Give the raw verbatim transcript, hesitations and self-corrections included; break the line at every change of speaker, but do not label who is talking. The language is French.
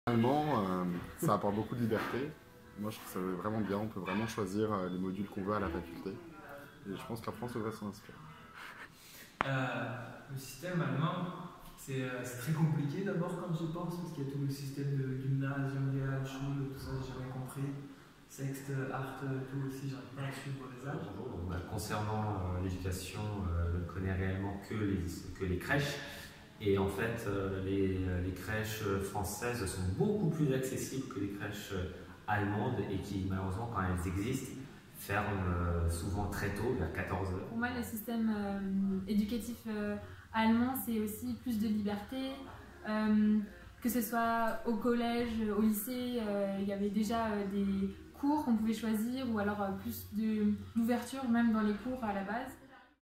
Finalement, euh, ça apporte beaucoup de liberté. Moi, je trouve ça vraiment bien. On peut vraiment choisir euh, les modules qu'on veut à la faculté. Et je pense que la France devrait s'en inspirer.
Euh, le système allemand, c'est euh, c'est très compliqué d'abord quand j'y pense, parce qu'il y a tout le système de Gymnasium, Realschule, tout ça, j'ai jamais compris. Sext, Art, tout aussi, j'arrive pas à suivre les âges.
Bonjour. Bah, concernant euh, l'éducation, euh, je ne connais réellement que les, que les crèches. Et en fait, euh, les, les crèches françaises sont beaucoup plus accessibles que les crèches allemandes et qui, malheureusement, quand elles existent, ferment euh, souvent très tôt, vers quatorze heures.
Pour moi, le système euh, éducatif euh, allemand, c'est aussi plus de liberté. Euh, que ce soit au collège, au lycée, euh, il y avait déjà euh, des cours qu'on pouvait choisir ou alors euh, plus d'ouverture même dans les cours à la base.